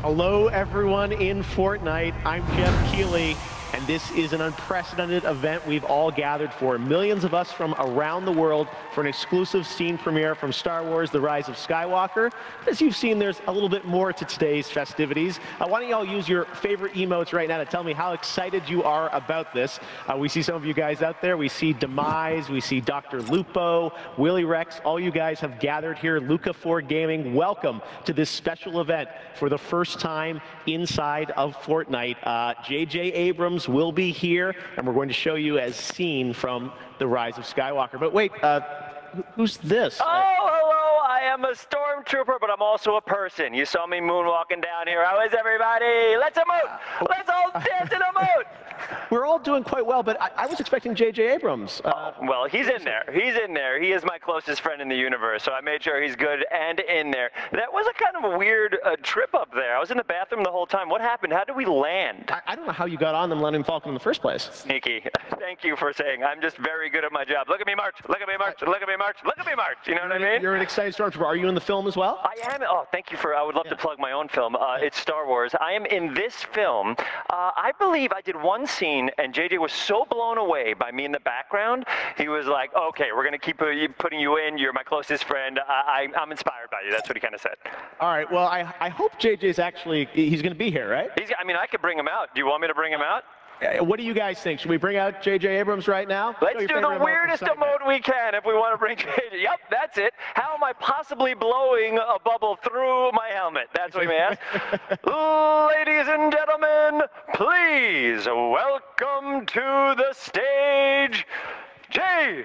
Hello, everyone in Fortnite. I'm Jeff Keighley, and this is an unprecedented event we've all gathered for. Millions of us from around the world for an exclusive scene premiere from Star Wars: The Rise of Skywalker. As you've seen, there's a little bit more to today's festivities. Why don't you all use your favorite emotes right now to tell me how excited you are about this. We see some of you guys out there. We see Demise, we see Dr. Lupo, Willie Rex. All you guys have gathered here. Luca 4 Gaming, welcome to this special event for the first time inside of Fortnite. J.J. Abrams will be here, and we're going to show you as seen from The Rise of Skywalker. But wait, who's this? Oh, hello, I am a stormtrooper, but I'm also a person. You saw me moonwalking down here. How is everybody? Let's emote! Let's all dance and emote! We're all doing quite well, but I was expecting J.J. Abrams. Well, he's in there. He's in there. He is my closest friend in the universe, so I made sure he's good and in there. That was a kind of a weird trip up there. I was in the bathroom the whole time. What happened? How did we land? I don't know how you got on the Millennium Falcon in the first place. Sneaky. Thank you for saying. I'm just very good at my job. Look at me march. Look at me march. Look at me march. Look at me march. You know what I mean? You're an excited stormtrooper. Are you in the film as well? I am. Oh, thank you for. I would love to plug my own film. It's Star Wars. I am in this film. I believe I did one scene, and JJ was so blown away by me in the background. He was like, "Okay, we're gonna keep putting you in. You're my closest friend. I'm inspired by you." That's what he kind of said. All right. Well, I hope JJ's actually he's going to be here, right? I mean, I could bring him out. Do you want me to bring him out? What do you guys think? Should we bring out J.J. Abrams right now? Let's do the weirdest emote we can if we want to bring J.J. Yep, that's it. How am I possibly blowing a bubble through my helmet? That's what we asked. Ladies and gentlemen, please welcome to the stage, J.J.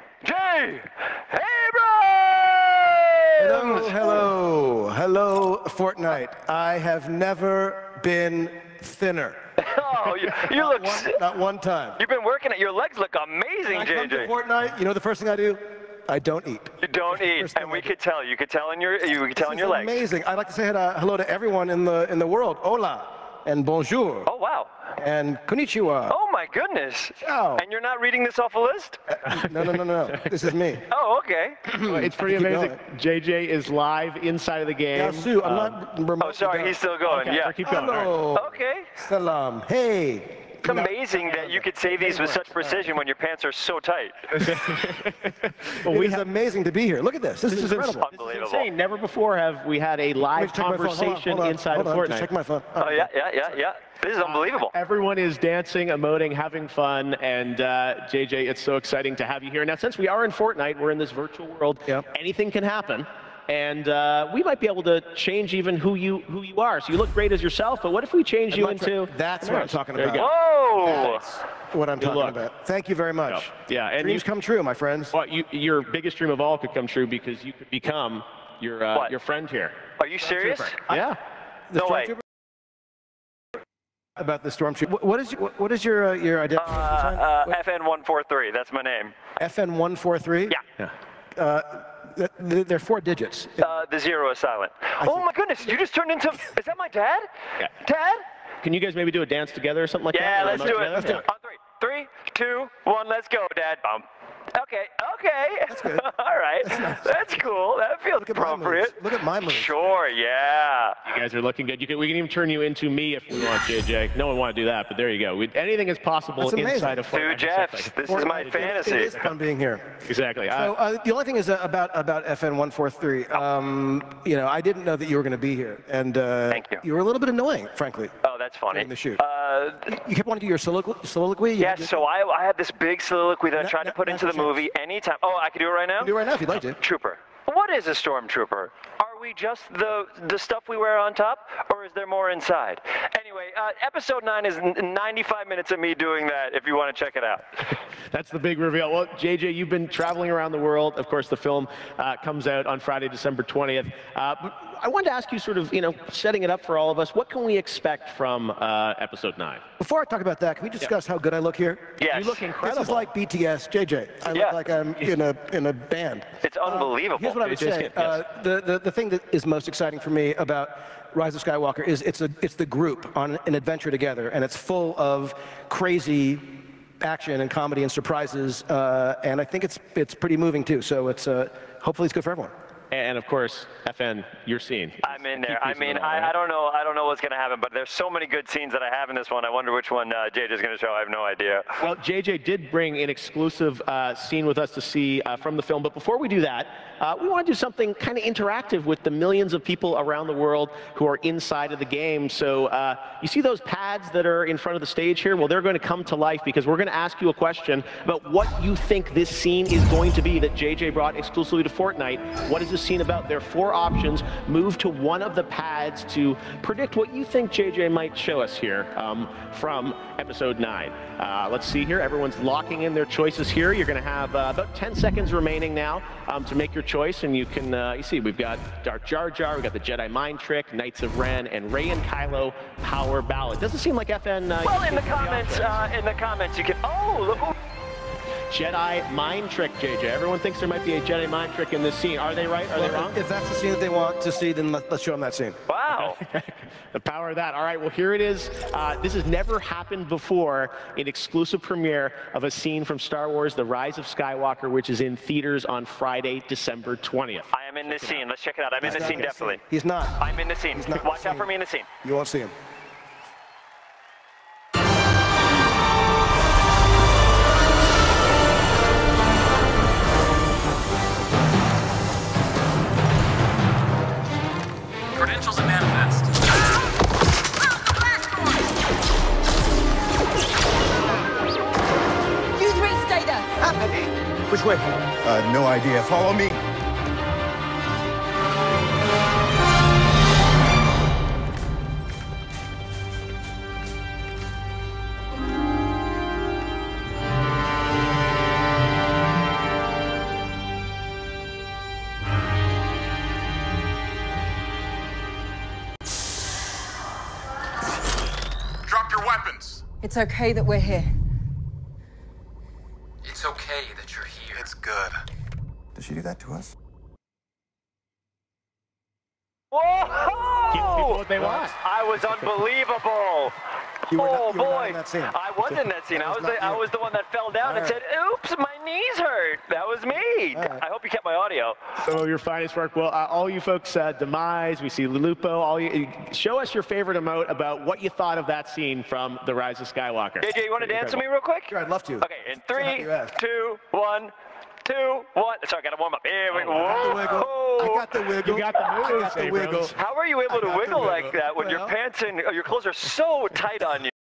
Abrams! Hello, Fortnite. I have never been thinner. Oh, you look... Not one time. You've been working it. Your legs look amazing, when JJ. I come to Fortnite, you know the first thing I do? I don't eat. You don't eat, and we could tell. You could tell in your legs. Amazing. I'd like to say hello to everyone in the world. Hola and bonjour. Oh wow. And konnichiwa. Oh my goodness. Ciao. And you're not reading this off a list? No. This is me. Oh, okay. It's pretty amazing. JJ is live inside of the game. Yeah, Sue, I'm not remotely Oh, sorry, he's still going. Okay, yeah. keep going. Hello. Okay. Salam. Hey. It's amazing that you could say these with such precision when your pants are so tight. Well, It's amazing to be here. Look at this. This is incredible. Unbelievable. Insane. Never before have we had a live conversation inside of Fortnite. Just check my phone. Oh, yeah. This is unbelievable. Everyone is dancing, emoting, having fun, and JJ, it's so exciting to have you here. Now, since we are in Fortnite, we're in this virtual world, anything can happen. And we might be able to change even who you are. So you look great as yourself, but what if we change you into... That's what I'm talking about. Whoa! That's what I'm talking about. Thank you very much. Yeah, and dreams come true, my friends. Well, your biggest dream of all could come true because you could become your friend here. Are you serious? Yeah. No way. About the stormtrooper. What is your identification sign? FN143. That's my name. FN143. Yeah. They're 4 digits. The 0 is silent. Oh my goodness! You just turned into. Is that my dad? Yeah. Dad? Can you guys maybe do a dance together or something like that? Yeah, let's do it. Let's do it. On 3, 2, 1, let's go, Dad. Bump. Okay. That's good. All right. That's cool. That feels appropriate. Look at my moves. Sure, yeah. You guys are looking good. We can even turn you into me if we want, JJ. No one want to do that, but there you go. Anything is possible inside of Fortnite. 2 Jeffs. This is my fantasy. It is fun being here. Exactly. So the only thing is about FN143. You know, I didn't know that you were going to be here, and Thank you. You were a little bit annoying, frankly. Oh, that's funny. During the shoot. You kept wanting to do your soliloquy. Yes, so I had this big soliloquy that I tried to put into the movie anytime. Oh, I can do it right now? You can do it right now if you'd like to. Trooper. What is a stormtrooper? Are we just the stuff we wear on top, or is there more inside? Anyway, episode 9 is 95 minutes of me doing that, if you want to check it out. That's the big reveal. Well, JJ, you've been traveling around the world. Of course, the film comes out on Friday, December 20th. But I wanted to ask you, sort of, setting it up for all of us, what can we expect from episode 9? Before I talk about that, can we discuss how good I look here? Yes. You look incredible. This is like BTS, JJ. I look like I'm in a band. It's unbelievable. Here's what I would say. The thing that is most exciting for me about Rise of Skywalker is it's the group on an adventure together, and it's full of crazy action and comedy and surprises, and I think it's pretty moving too. So hopefully it's good for everyone. And of course, FN, your scene. I'm in there. I mean, I don't know what's gonna happen, but there's so many good scenes that I have in this one. I wonder which one JJ's gonna show. I have no idea. Well, JJ did bring an exclusive scene with us to see from the film, but before we do that, we want to do something kind of interactive with the millions of people around the world who are inside of the game. So you see those pads that are in front of the stage here? Well, they're going to come to life because we're going to ask you a question about what you think this scene is going to be that JJ brought exclusively to Fortnite. What is this scene about? There are 4 options. Move to one of the pads to predict what you think JJ might show us here from episode 9. Let's see here. Everyone's locking in their choices here. You're going to have about 10 seconds remaining now to make your choice, and you can you see we've got Dark Jar Jar, we've got the Jedi Mind Trick, Knights of Ren, and Rey and Kylo Power Ballad. Doesn't seem like FN. Well, in the comments, you can. Oh, look. Jedi Mind Trick, JJ. Everyone thinks there might be a Jedi Mind Trick in this scene. Are they right? Are they wrong? If that's the scene that they want to see, then let's show them that scene. Wow. The power of that. All right, well, here it is. This has never happened before, an exclusive premiere of a scene from Star Wars The Rise of Skywalker, which is in theaters on Friday, December 20th. I am in this scene. Let's check it out. I'm in the scene, definitely. He's not. I'm in the scene. Watch out for me in the scene. You won't see him. Credentials and manifest. You 3 stay there. Which way? No idea. Follow me. Drop your weapons. It's okay that we're here. It's okay that you're here. It's good. Did she do that to us? Give people Whoa! what they want. I was unbelievable. You were Oh not, you were not boy! in that scene. I was in that scene. I was the one that fell down and All said, "Oops, my knees hurt." That was me. right. I hope you kept my audio. Some of your finest work. Well, all you folks, Demise, we see Lulupo, show us your favorite emote about what you thought of that scene from The Rise of Skywalker. JJ, you want to dance with me real quick? Sure, I'd love to. Okay, in So happy 3, you asked. 2, 1, 2, 1. Sorry, I got to warm up. Here we go. I got the wiggle. You got the moves, I got the wiggle. Abrams. How are you able to I got the wiggle like wiggle. that when your Well- pants and your clothes are so tight on you?